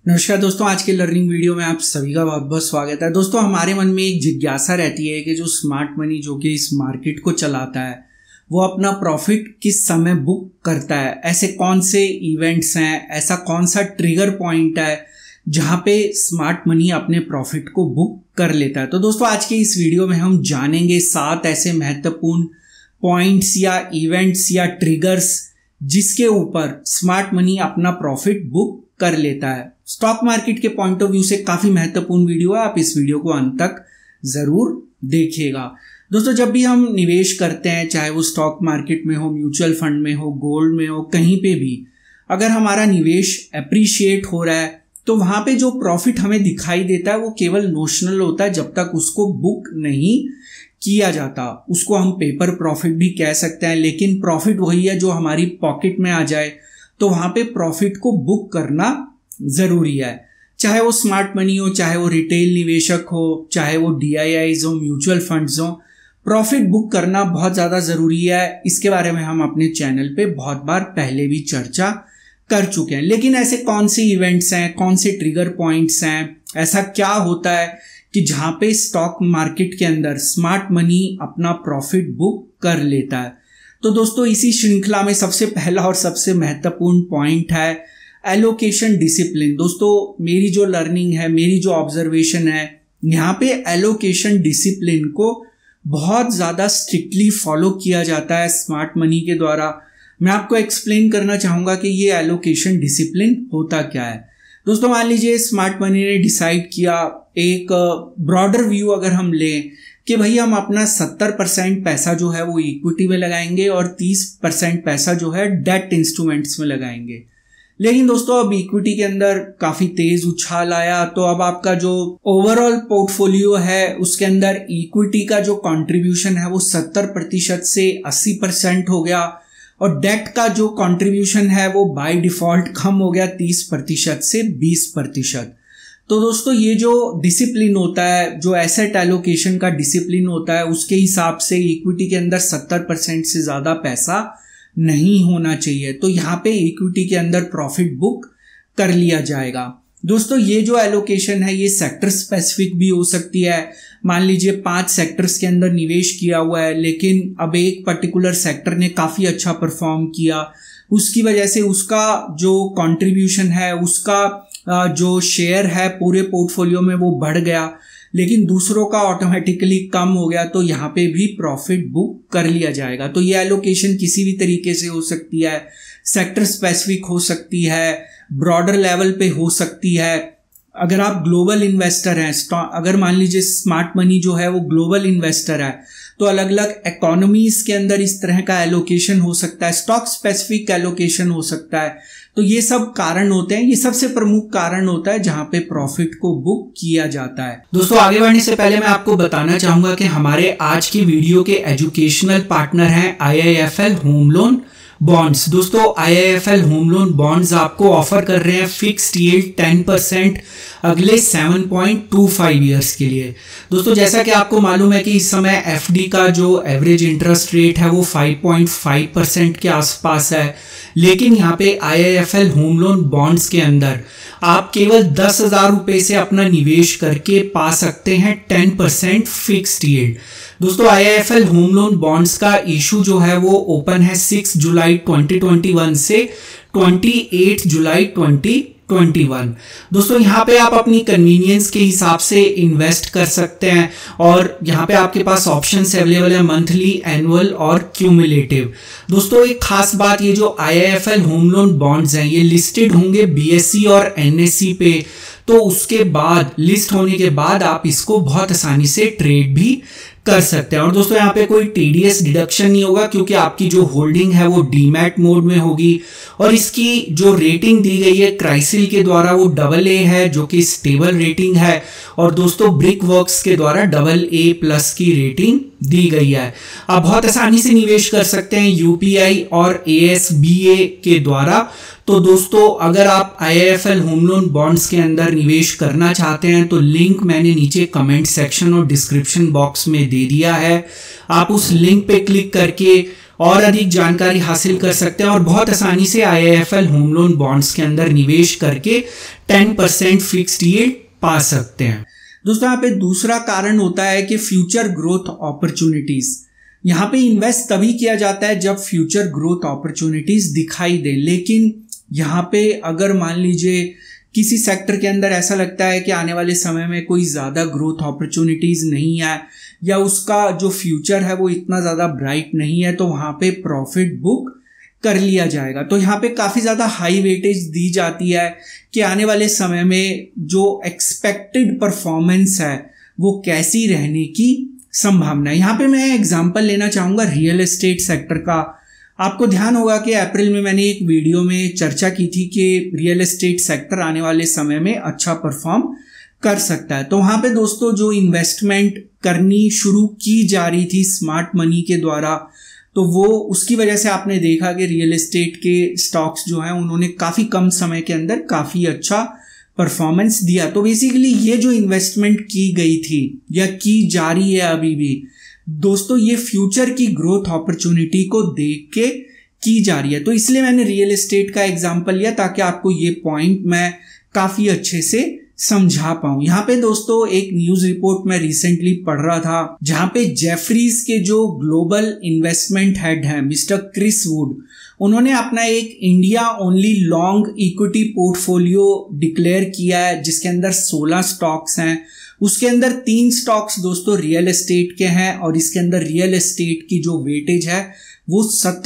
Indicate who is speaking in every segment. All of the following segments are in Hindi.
Speaker 1: नमस्कार दोस्तों, आज के लर्निंग वीडियो में आप सभी का बहुत बहुत स्वागत है। दोस्तों, हमारे मन में एक जिज्ञासा रहती है कि जो स्मार्ट मनी जो कि इस मार्केट को चलाता है वो अपना प्रॉफिट किस समय बुक करता है। ऐसे कौन से इवेंट्स हैं, ऐसा कौन सा ट्रिगर पॉइंट है जहां पे स्मार्ट मनी अपने प्रॉफिट को बुक कर लेता है। तो दोस्तों, आज के इस वीडियो में हम जानेंगे 7 ऐसे महत्वपूर्ण पॉइंट्स या इवेंट्स या ट्रिगर्स जिसके ऊपर स्मार्ट मनी अपना प्रॉफिट बुक कर लेता है। स्टॉक मार्केट के पॉइंट ऑफ व्यू से काफी महत्वपूर्ण वीडियो है, आप इस वीडियो को अंत तक जरूर देखिएगा। दोस्तों, जब भी हम निवेश करते हैं, चाहे वो स्टॉक मार्केट में हो, म्यूचुअल फंड में हो, गोल्ड में हो, कहीं पे भी अगर हमारा निवेश एप्रिशिएट हो रहा है तो वहां पे जो प्रॉफिट हमें दिखाई देता है वो केवल नोशनल होता है जब तक उसको बुक नहीं किया जाता। उसको हम पेपर प्रॉफिट भी कह सकते हैं, लेकिन प्रॉफिट वही है जो हमारी पॉकेट में आ जाए। तो वहां पे प्रॉफिट को बुक करना जरूरी है, चाहे वो स्मार्ट मनी हो, चाहे वो रिटेल निवेशक हो, चाहे वो DIIs हो, म्यूचुअल फंड्स हो। प्रॉफिट बुक करना बहुत ज्यादा जरूरी है। इसके बारे में हम अपने चैनल पे बहुत बार पहले भी चर्चा कर चुके हैं। लेकिन ऐसे कौन से इवेंट्स हैं, कौन से ट्रिगर पॉइंट्स हैं, ऐसा क्या होता है कि जहां पे स्टॉक मार्केट के अंदर स्मार्ट मनी अपना प्रॉफिट बुक कर लेता है। तो दोस्तों, इसी श्रृंखला में सबसे पहला और सबसे महत्वपूर्ण पॉइंट है एलोकेशन डिसिप्लिन। दोस्तों, मेरी जो लर्निंग है, मेरी जो ऑब्जर्वेशन है, यहाँ पे एलोकेशन डिसिप्लिन को बहुत ज्यादा स्ट्रिक्टली फॉलो किया जाता है स्मार्ट मनी के द्वारा। मैं आपको एक्सप्लेन करना चाहूंगा कि ये एलोकेशन डिसिप्लिन होता क्या है। दोस्तों, मान लीजिए स्मार्ट मनी ने डिसाइड किया, एक ब्रॉडर व्यू अगर हम लें कि भाई हम अपना 70% पैसा जो है वो इक्विटी में लगाएंगे और 30% पैसा जो है डेट इंस्ट्रूमेंट्स में लगाएंगे। लेकिन दोस्तों, अब इक्विटी के अंदर काफी तेज उछाल आया, तो अब आपका जो ओवरऑल पोर्टफोलियो है उसके अंदर इक्विटी का जो कंट्रीब्यूशन है वो 70% से 80% हो गया और डेट का जो कंट्रीब्यूशन है वो बाय डिफॉल्ट कम हो गया 30% से 20%। तो दोस्तों, ये जो डिसिप्लिन होता है, जो एसेट एलोकेशन का डिसिप्लिन होता है, उसके हिसाब से इक्विटी के अंदर 70% से ज्यादा पैसा नहीं होना चाहिए। तो यहाँ पे इक्विटी के अंदर प्रॉफिट बुक कर लिया जाएगा। दोस्तों, ये जो एलोकेशन है ये सेक्टर स्पेसिफिक भी हो सकती है। मान लीजिए 5 सेक्टर्स के अंदर निवेश किया हुआ है, लेकिन अब एक पर्टिकुलर सेक्टर ने काफी अच्छा परफॉर्म किया, उसकी वजह से उसका जो कंट्रीब्यूशन है, उसका जो शेयर है पूरे पोर्टफोलियो में वो बढ़ गया, लेकिन दूसरों का ऑटोमेटिकली कम हो गया। तो यहाँ पे भी प्रॉफिट बुक कर लिया जाएगा। तो ये एलोकेशन किसी भी तरीके से हो सकती है, सेक्टर स्पेसिफिक हो सकती है, ब्रॉडर लेवल पे हो सकती है। अगर आप ग्लोबल इन्वेस्टर हैं, अगर मान लीजिए स्मार्ट मनी जो है वो ग्लोबल इन्वेस्टर है, तो अलग अलग इकोनॉमीज के अंदर इस तरह का एलोकेशन हो सकता है, स्टॉक स्पेसिफिक एलोकेशन हो सकता है। तो ये सब कारण होते हैं, ये सबसे प्रमुख कारण होता है जहां पे प्रॉफिट को बुक किया जाता है। दोस्तों, आगे बढ़ने से पहले मैं आपको बताना चाहूंगा कि हमारे आज की वीडियो के एजुकेशनल पार्टनर हैं IIFL होम लोन बॉन्ड्स। दोस्तों, IIFL होम लोन बॉन्ड्स आपको ऑफर कर रहे हैं फिक्स्ड यील्ड 10% अगले 7.25 ईयर्स के लिए। दोस्तों, जैसा कि आपको मालूम है कि इस समय FD का जो एवरेज इंटरेस्ट रेट है वो 5.5% के आसपास है, लेकिन यहाँ पे IIFL होम लोन बॉन्ड्स के अंदर आप केवल 10,000 रुपए से अपना निवेश करके पा सकते हैं 10% फिक्स्ड यील्ड। दोस्तों, IIFL होम लोन बॉन्ड्स का इशू जो है वो ओपन है 6 जुलाई 2021 से 28 जुलाई 2021। दोस्तों, यहाँ पे आप अपनी कन्वीनियंस के हिसाब से इन्वेस्ट कर सकते हैं और यहाँ पे आपके पास ऑप्शंस अवेलेबल है मंथली, एनुअल और क्यूमुलेटिव। दोस्तों, एक खास बात, ये जो IIFL होम लोन बॉन्ड्स हैं ये लिस्टेड होंगे BSE और NSE पे। तो उसके बाद, लिस्ट होने के बाद आप इसको बहुत आसानी से ट्रेड भी कर सकते हैं। और दोस्तों, यहाँ पे कोई TDS डिडक्शन नहीं होगा क्योंकि आपकी जो होल्डिंग है वो डीमैट मोड में होगी और इसकी जो रेटिंग दी गई है क्राइसिल के द्वारा वो AA है, जो कि स्टेबल रेटिंग है। और दोस्तों, ब्रिक वर्क्स के द्वारा AA+ की रेटिंग दी गई है। आप बहुत आसानी से निवेश कर सकते हैं UPI और ASBA के द्वारा। तो दोस्तों, अगर आप IIFL होम लोन बॉन्ड्स के अंदर निवेश करना चाहते हैं तो लिंक मैंने नीचे कमेंट सेक्शन और डिस्क्रिप्शन बॉक्स में दे दिया है। आप उस लिंक पे क्लिक करके और अधिक जानकारी हासिल कर सकते हैं और बहुत आसानी से IIFL होम लोन बॉन्ड्स के अंदर निवेश करके 10% फिक्स्ड यील्ड पा सकते हैं। दोस्तों यहाँ पे दूसरा कारण होता है कि फ्यूचर ग्रोथ अपॉर्चुनिटीज। यहाँ पे इन्वेस्ट तभी किया जाता है जब फ्यूचर ग्रोथ अपॉर्चुनिटीज दिखाई दे, लेकिन यहाँ पे अगर मान लीजिए किसी सेक्टर के अंदर ऐसा लगता है कि आने वाले समय में कोई ज़्यादा ग्रोथ अपॉर्चुनिटीज नहीं है या उसका जो फ्यूचर है वो इतना ज़्यादा ब्राइट नहीं है, तो वहाँ पे प्रॉफिट बुक कर लिया जाएगा। तो यहाँ पे काफ़ी ज़्यादा हाई वेटेज दी जाती है कि आने वाले समय में जो एक्सपेक्टेड परफॉर्मेंस है वो कैसी रहने की संभावना है। यहाँ पे मैं एग्जांपल लेना चाहूँगा रियल एस्टेट सेक्टर का। आपको ध्यान होगा कि अप्रैल में मैंने एक वीडियो में चर्चा की थी कि रियल एस्टेट सेक्टर आने वाले समय में अच्छा परफॉर्म कर सकता है। तो वहाँ पे दोस्तों जो इन्वेस्टमेंट करनी शुरू की जा रही थी स्मार्ट मनी के द्वारा, तो वो उसकी वजह से आपने देखा कि रियल एस्टेट के स्टॉक्स जो हैं उन्होंने काफ़ी कम समय के अंदर काफ़ी अच्छा परफॉर्मेंस दिया। तो बेसिकली ये जो इन्वेस्टमेंट की गई थी या की जा रही है अभी भी दोस्तों, ये फ्यूचर की ग्रोथ अपॉर्चुनिटी को देख के की जा रही है। तो इसलिए मैंने रियल एस्टेट का एग्जांपल लिया ताकि आपको ये पॉइंट मैं काफ़ी अच्छे से समझा पाऊं। यहाँ पे दोस्तों एक न्यूज रिपोर्ट मैं रिसेंटली पढ़ रहा था जहां पे जेफरीज के जो ग्लोबल इन्वेस्टमेंट हेड हैं मिस्टर क्रिस वुड, उन्होंने अपना एक India only long equity portfolio declare किया है जिसके अंदर 16 स्टॉक्स हैं। उसके अंदर 3 स्टॉक्स दोस्तों रियल एस्टेट के हैं और इसके अंदर रियल एस्टेट की जो वेटेज है वो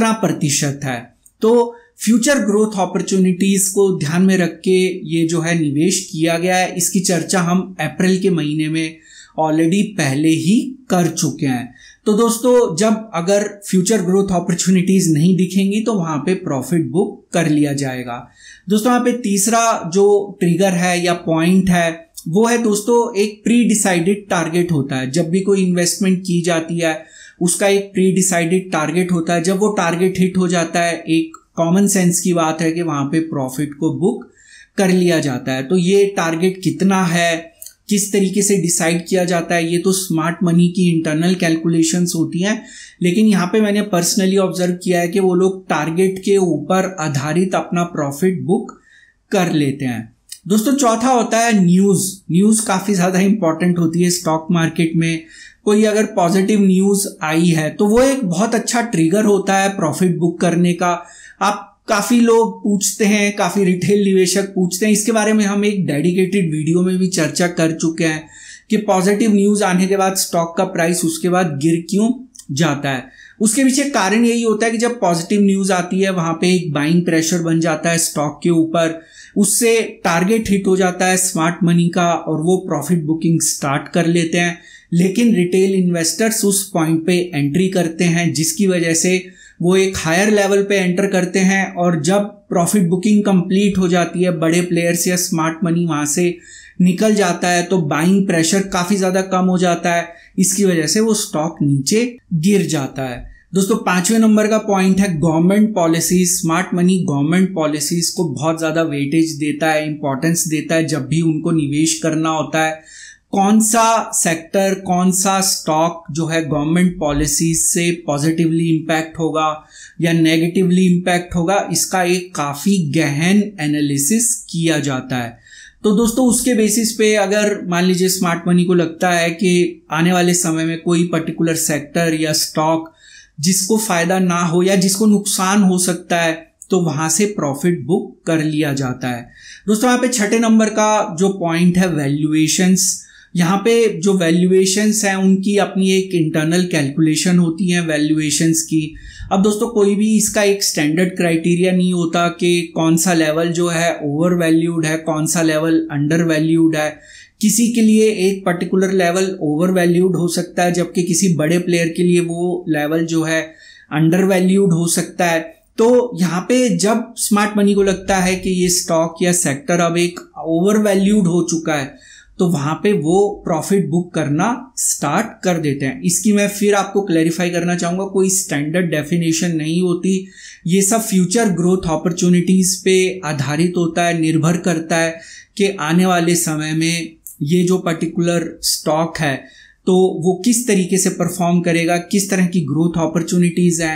Speaker 1: 17% है। तो फ्यूचर ग्रोथ अपॉर्चुनिटीज को ध्यान में रख के ये जो है निवेश किया गया है। इसकी चर्चा हम अप्रैल के महीने में ऑलरेडी पहले ही कर चुके हैं। तो दोस्तों जब अगर फ्यूचर ग्रोथ अपॉर्चुनिटीज नहीं दिखेंगी तो वहां पे प्रॉफिट बुक कर लिया जाएगा। दोस्तों यहाँ पे तीसरा जो ट्रिगर है या पॉइंट है वो है दोस्तों एक प्री डिसाइडेड टारगेट होता है। जब भी कोई इन्वेस्टमेंट की जाती है उसका एक प्री डिसाइडेड टारगेट होता है। जब वो टारगेट हिट हो जाता है, एक कॉमन सेंस की बात है कि वहां पे प्रॉफिट को बुक कर लिया जाता है। तो ये टारगेट कितना है, किस तरीके से डिसाइड किया जाता है, ये तो स्मार्ट मनी की इंटरनल कैलकुलेशंस होती हैं, लेकिन यहाँ पे मैंने पर्सनली ऑब्जर्व किया है कि वो लोग टारगेट के ऊपर आधारित अपना प्रॉफिट बुक कर लेते हैं। दोस्तों चौथा होता है न्यूज़ काफ़ी ज़्यादा इंपॉर्टेंट होती है स्टॉक मार्केट में। कोई अगर पॉजिटिव न्यूज़ आई है तो वो एक बहुत अच्छा ट्रिगर होता है प्रॉफिट बुक करने का। आप काफ़ी लोग पूछते हैं, काफ़ी रिटेल निवेशक पूछते हैं, इसके बारे में हम एक डेडिकेटेड वीडियो में भी चर्चा कर चुके हैं कि पॉजिटिव न्यूज़ आने के बाद स्टॉक का प्राइस उसके बाद गिर क्यों जाता है। उसके पीछे कारण यही होता है कि जब पॉजिटिव न्यूज़ आती है वहाँ पे एक बाइंग प्रेशर बन जाता है स्टॉक के ऊपर, उससे टारगेट हिट हो जाता है स्मार्ट मनी का और वो प्रॉफिट बुकिंग स्टार्ट कर लेते हैं। लेकिन रिटेल इन्वेस्टर्स उस पॉइंट पे एंट्री करते हैं जिसकी वजह से वो एक हायर लेवल पे एंटर करते हैं और जब प्रॉफिट बुकिंग कंप्लीट हो जाती है, बड़े प्लेयर्स या स्मार्ट मनी वहाँ से निकल जाता है तो बाइंग प्रेशर काफ़ी ज़्यादा कम हो जाता है। इसकी वजह से वो स्टॉक नीचे गिर जाता है। दोस्तों 5वें नंबर का पॉइंट है government policies. Smart money government policies को बहुत ज़्यादा वेटेज देता है, इंपॉर्टेंस देता है जब भी उनको निवेश करना होता है। कौन सा सेक्टर, कौन सा स्टॉक जो है गवर्नमेंट पॉलिसीज से पॉजिटिवली इम्पैक्ट होगा या नेगेटिवली इम्पैक्ट होगा, इसका एक काफ़ी गहन एनालिसिस किया जाता है। तो दोस्तों उसके बेसिस पे अगर मान लीजिए स्मार्ट मनी को लगता है कि आने वाले समय में कोई पर्टिकुलर सेक्टर या स्टॉक जिसको फायदा ना हो या जिसको नुकसान हो सकता है तो वहां से प्रॉफिट बुक कर लिया जाता है। दोस्तों यहाँ पे 6ठे नंबर का जो पॉइंट है वैल्यूएशंस। यहाँ पे जो वैल्यूएशंस हैं उनकी अपनी एक इंटरनल कैलकुलेशन होती है वैल्यूएशंस की। अब दोस्तों कोई भी इसका एक स्टैंडर्ड क्राइटेरिया नहीं होता कि कौन सा लेवल जो है ओवर वैल्यूड है, कौन सा लेवल अंडर वैल्यूड है। किसी के लिए एक पर्टिकुलर लेवल ओवर वैल्यूड हो सकता है जबकि किसी बड़े प्लेयर के लिए वो लेवल जो है अंडर वैल्यूड हो सकता है। तो यहाँ पे जब स्मार्ट मनी को लगता है कि ये स्टॉक या सेक्टर अब एक ओवर वैल्यूड हो चुका है तो वहां पे वो प्रॉफिट बुक करना स्टार्ट कर देते हैं। इसकी मैं फिर आपको क्लैरिफाई करना चाहूंगा, कोई स्टैंडर्ड डेफिनेशन नहीं होती, ये सब फ्यूचर ग्रोथ अपॉर्चुनिटीज पे आधारित होता है, निर्भर करता है कि आने वाले समय में ये जो पर्टिकुलर स्टॉक है तो वो किस तरीके से परफॉर्म करेगा, किस तरह की ग्रोथ अपॉर्चुनिटीज हैं,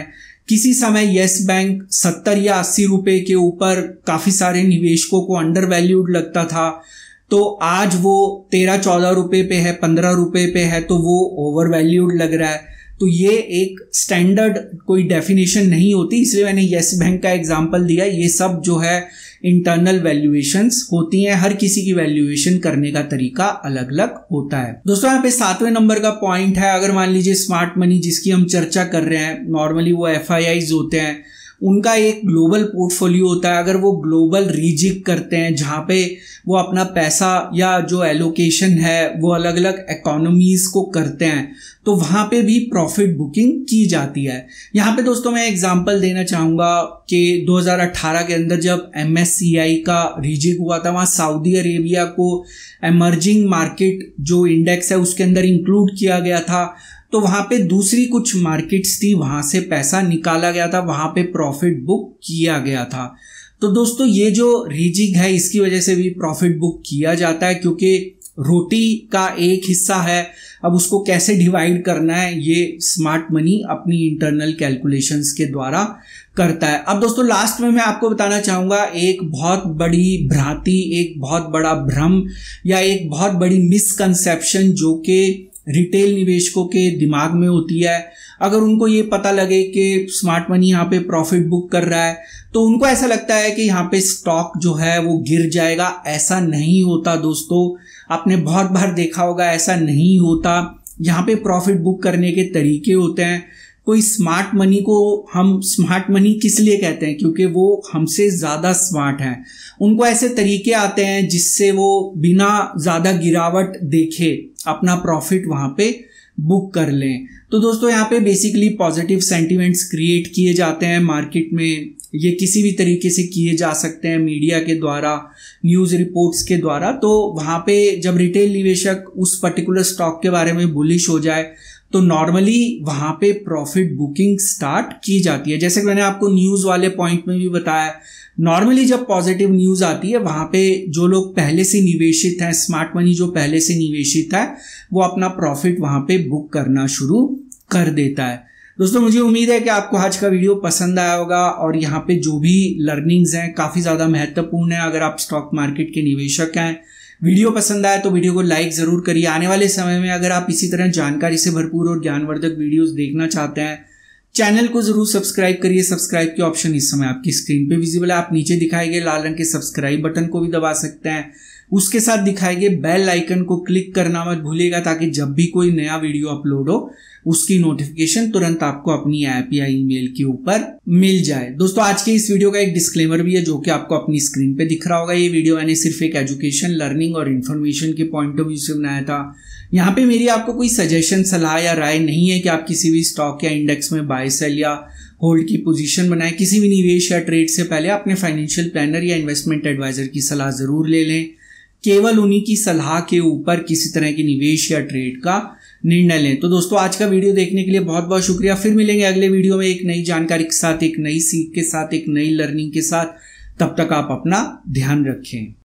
Speaker 1: किसी समय यस बैंक 70 या 80 रुपए के ऊपर काफी सारे निवेशकों को अंडर वैल्यूड लगता था, तो आज वो 13-14 रुपए पे है, 15 रुपए पे है, तो वो ओवर वैल्यूड लग रहा है। तो ये एक स्टैंडर्ड कोई डेफिनेशन नहीं होती, इसलिए मैंने यस बैंक का एग्जांपल दिया। ये सब जो है इंटरनल वैल्यूएशंस होती हैं, हर किसी की वैल्यूएशन करने का तरीका अलग अलग होता है। दोस्तों यहाँ पे 7वें नंबर का पॉइंट है, अगर मान लीजिए स्मार्ट मनी जिसकी हम चर्चा कर रहे हैं, नॉर्मली वो FIIs होते हैं, उनका एक ग्लोबल पोर्टफोलियो होता है। अगर वो ग्लोबल रीजिग करते हैं जहाँ पे वो अपना पैसा या जो एलोकेशन है वो अलग अलग इकोनॉमीज को करते हैं, तो वहाँ पे भी प्रॉफिट बुकिंग की जाती है। यहाँ पे दोस्तों मैं एग्जांपल देना चाहूँगा कि 2018 के अंदर जब MSCI का रीजिग हुआ था, वहाँ सऊदी अरेबिया को एमर्जिंग मार्केट जो इंडेक्स है उसके अंदर इंक्लूड किया गया था, तो वहाँ पे दूसरी कुछ मार्केट्स थी, वहाँ से पैसा निकाला गया था, वहाँ पे प्रॉफिट बुक किया गया था। तो दोस्तों ये जो रीजिग है इसकी वजह से भी प्रॉफिट बुक किया जाता है, क्योंकि रोटी का एक हिस्सा है, अब उसको कैसे डिवाइड करना है ये स्मार्ट मनी अपनी इंटरनल कैलकुलेशंस के द्वारा करता है। अब दोस्तों लास्ट में मैं आपको बताना चाहूँगा एक बहुत बड़ी भ्रांति, एक बहुत बड़ा भ्रम या एक बहुत बड़ी मिसकंसेप्शन जो कि रिटेल निवेशकों के दिमाग में होती है। अगर उनको ये पता लगे कि स्मार्ट मनी यहाँ पे प्रॉफिट बुक कर रहा है तो उनको ऐसा लगता है कि यहाँ पे स्टॉक जो है वो गिर जाएगा। ऐसा नहीं होता दोस्तों, आपने बहुत बार देखा होगा, ऐसा नहीं होता। यहाँ पे प्रॉफिट बुक करने के तरीके होते हैं। कोई स्मार्ट मनी को हम स्मार्ट मनी किस लिए कहते हैं, क्योंकि वो हमसे ज़्यादा स्मार्ट हैं। उनको ऐसे तरीके आते हैं जिससे वो बिना ज़्यादा गिरावट देखे अपना प्रॉफिट वहाँ पे बुक कर लें। तो दोस्तों यहाँ पे बेसिकली पॉजिटिव सेंटिमेंट्स क्रिएट किए जाते हैं मार्केट में। ये किसी भी तरीके से किए जा सकते हैं, मीडिया के द्वारा, न्यूज़ रिपोर्ट्स के द्वारा। तो वहाँ पे जब रिटेल निवेशक उस पर्टिकुलर स्टॉक के बारे में बुलिश हो जाए तो नॉर्मली वहाँ पे प्रॉफिट बुकिंग स्टार्ट की जाती है। जैसे कि मैंने आपको न्यूज़ वाले पॉइंट में भी बताया, नॉर्मली जब पॉजिटिव न्यूज़ आती है वहाँ पे जो लोग पहले से निवेशित हैं, स्मार्ट मनी जो पहले से निवेशित है, वो अपना प्रॉफिट वहाँ पे बुक करना शुरू कर देता है। दोस्तों मुझे उम्मीद है कि आपको आज का वीडियो पसंद आया होगा और यहाँ पे जो भी लर्निंग्स हैं काफ़ी ज़्यादा महत्वपूर्ण है। अगर आप स्टॉक मार्केट के निवेशक हैं, वीडियो पसंद आया तो वीडियो को लाइक ज़रूर करिए। आने वाले समय में अगर आप इसी तरह जानकारी से भरपूर और ज्ञानवर्धक वीडियोस देखना चाहते हैं, चैनल को जरूर सब्सक्राइब करिए। सब्सक्राइब की ऑप्शन इस समय आपकी स्क्रीन पे विजिबल है। आप नीचे दिखाए गए लाल रंग के सब्सक्राइब बटन को भी दबा सकते हैं। उसके साथ दिखाए गए बेल आइकन को क्लिक करना मत भूलिएगा, ताकि जब भी कोई नया वीडियो अपलोड हो उसकी नोटिफिकेशन तुरंत आपको अपनी ऐप या ईमेल के ऊपर मिल जाए। दोस्तों आज के इस वीडियो का एक डिस्क्लेमर भी है जो कि आपको अपनी स्क्रीन पे दिख रहा होगा। ये वीडियो मैंने सिर्फ एक एजुकेशन, लर्निंग और इन्फॉर्मेशन के पॉइंट ऑफ व्यू से बनाया था। यहाँ पे मेरी आपको कोई सजेशन, सलाह या राय नहीं है कि आप किसी भी स्टॉक या इंडेक्स में बाय, सेल या होल्ड की पोजीशन बनाएं। किसी भी निवेश या ट्रेड से पहले अपने फाइनेंशियल प्लानर या इन्वेस्टमेंट एडवाइजर की सलाह जरूर ले लें। केवल उन्हीं की सलाह के ऊपर किसी तरह की निवेश या ट्रेड का निर्णय लें। तो दोस्तों आज का वीडियो देखने के लिए बहुत बहुत शुक्रिया। फिर मिलेंगे अगले वीडियो में एक नई जानकारी के साथ, एक नई सीख के साथ, एक नई लर्निंग के साथ। तब तक आप अपना ध्यान रखें।